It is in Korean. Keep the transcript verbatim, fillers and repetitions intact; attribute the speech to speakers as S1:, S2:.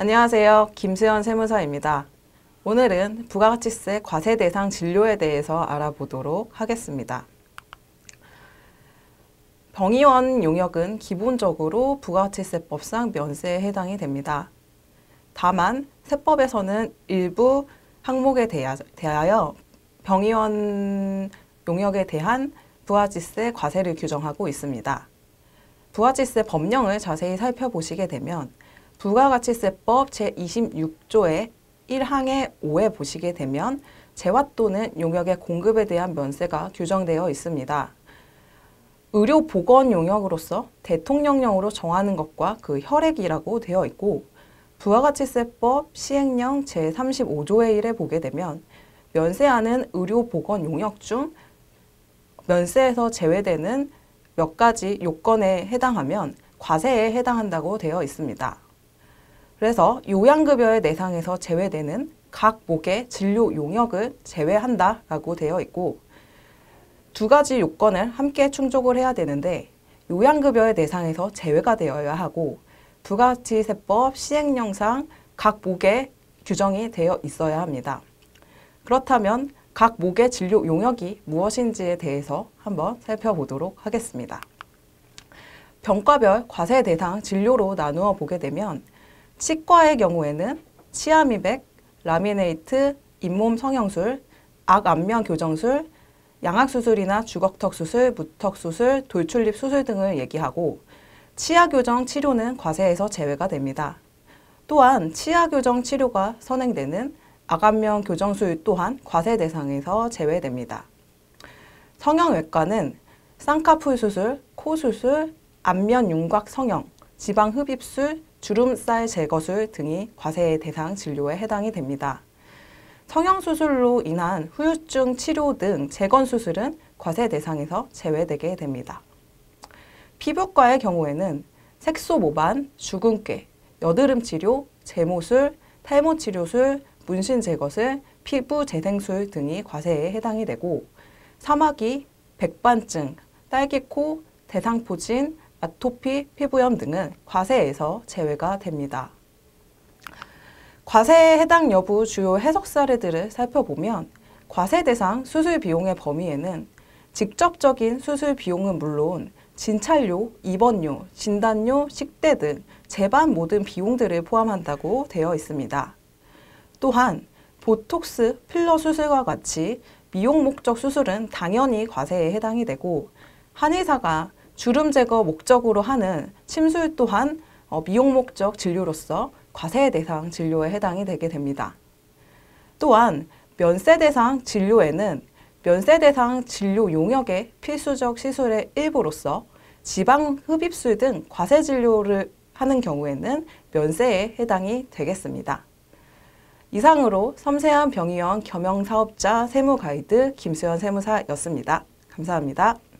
S1: 안녕하세요. 김수연 세무사입니다. 오늘은 부가가치세 과세 대상 진료에 대해서 알아보도록 하겠습니다. 병의원 용역은 기본적으로 부가가치세법상 면세에 해당이 됩니다. 다만 세법에서는 일부 항목에 대하여 병의원 용역에 대한 부가가치세 과세를 규정하고 있습니다. 부가가치세 법령을 자세히 살펴보시게 되면 부가가치세법 제이십육 조의 일 항의 오에 보시게 되면 재화 또는 용역의 공급에 대한 면세가 규정되어 있습니다. 의료보건 용역으로서 대통령령으로 정하는 것과 그 혈액이라고 되어 있고, 부가가치세법 시행령 제삼십오 조의 일에 보게 되면 면세하는 의료보건 용역 중 면세에서 제외되는 몇 가지 요건에 해당하면 과세에 해당한다고 되어 있습니다. 그래서 요양급여의 대상에서 제외되는 각 목의 진료 용역을 제외한다라고 되어 있고, 두 가지 요건을 함께 충족을 해야 되는데 요양급여의 대상에서 제외가 되어야 하고 부가가치세법 시행령상 각 목에 규정이 되어 있어야 합니다. 그렇다면 각 목의 진료 용역이 무엇인지에 대해서 한번 살펴보도록 하겠습니다. 병과별 과세 대상 진료로 나누어 보게 되면 치과의 경우에는 치아미백, 라미네이트, 잇몸 성형술, 악안면 교정술, 양악수술이나 주걱턱수술, 무턱수술, 돌출입 수술 등을 얘기하고, 치아교정 치료는 과세에서 제외가 됩니다. 또한 치아교정 치료가 선행되는 악안면 교정술 또한 과세 대상에서 제외됩니다. 성형외과는 쌍꺼풀 수술, 코 수술, 안면 윤곽 성형, 지방 흡입술, 주름살 제거술 등이 과세 대상 진료에 해당이 됩니다. 성형수술로 인한 후유증 치료 등 재건수술은 과세 대상에서 제외되게 됩니다. 피부과의 경우에는 색소 모반, 주근깨, 여드름 치료, 제모술, 탈모 치료술, 문신 제거술, 피부 재생술 등이 과세에 해당이 되고, 사마귀, 백반증, 딸기코, 대상포진, 아토피, 피부염 등은 과세에서 제외가 됩니다. 과세에 해당 여부 주요 해석 사례들을 살펴보면 과세 대상 수술 비용의 범위에는 직접적인 수술 비용은 물론 진찰료, 입원료, 진단료, 식대 등 재반 모든 비용들을 포함한다고 되어 있습니다. 또한 보톡스, 필러 수술과 같이 미용 목적 수술은 당연히 과세에 해당이 되고, 한의사가 주름 제거 목적으로 하는 침술 또한 미용 목적 진료로서 과세 대상 진료에 해당이 되게 됩니다. 또한 면세 대상 진료에는 면세 대상 진료 용역의 필수적 시술의 일부로서 지방 흡입술 등 과세 진료를 하는 경우에는 면세에 해당이 되겠습니다. 이상으로 섬세한 병의원 겸용사업자 세무가이드 김수연 세무사였습니다. 감사합니다.